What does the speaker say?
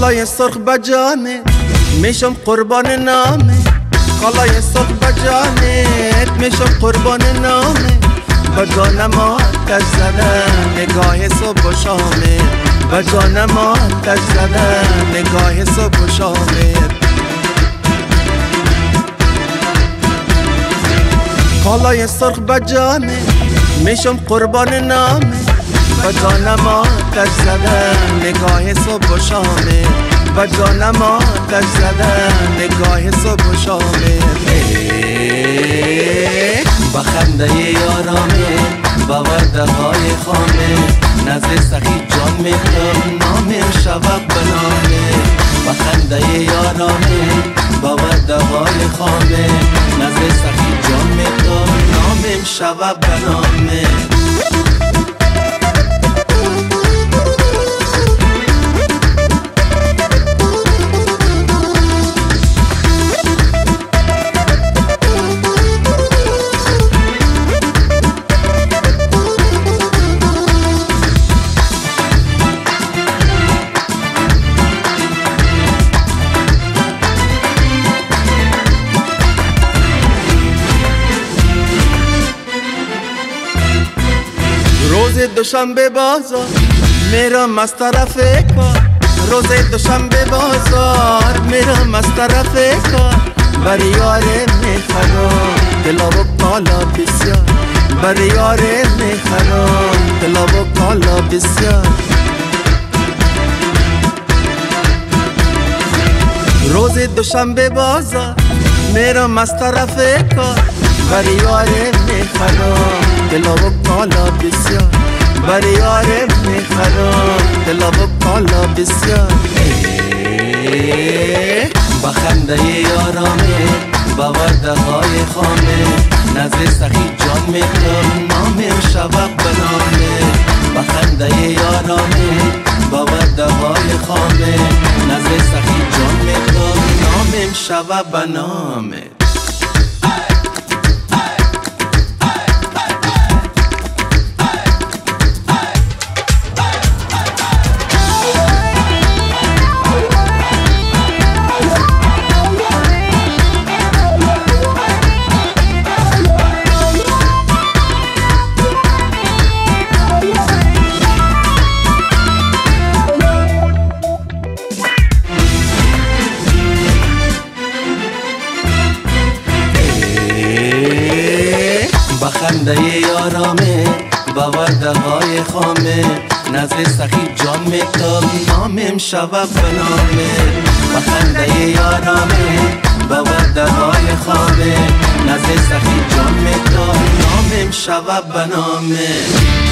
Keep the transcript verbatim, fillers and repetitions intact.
کالای سرخ بجانه میشم قربان نامه، کالای سرخ بجانه میشم قربان نامه. با جانم آتش زدن نگاه صبح و شامه، با جانم آتش زدن نگاه صبح و شامه. کالای سرخ بجانه میشم قربان نامه، با جانم آتش زدن نگاه صبح و شامه، با جانم آتش زدن نگاه صبح و شامه. با خنده یارامه با وعده های خامه، نزد سخی جان میخوام نامم شود به نامه. با خنده یارامه با وعده های خامه، نزد سخی جان میخوام نامم شود به نامه. روز دوشنبه بازار میرم از طرف کار، روز دوشنبه بازار میرم از طرف کار. بر یاره میخرم دلا و کالا بسیار، بر یاره میخرم دلا و کالا بسیار. روز دوشنبه بازار میرم از طرف کار، بر یاره میخرم دلا و کالا بسیار، بر یاره میخرم دلا و کالا بسیار. با خنده یارامه با وعده های خامه، نزد سخی جان میخوام نامم شود به نامه. با خنده یارامه با وعده های خامه، نزد سخی جان میخوام نامم شود به نامه. با خنده یارامه با وعده های خامه، نزد سخی جان میخوام نامم شود به نامه. با خنده یارامه با وعده های خامه، نزد سخی جان میخوام نامم شود به نامه.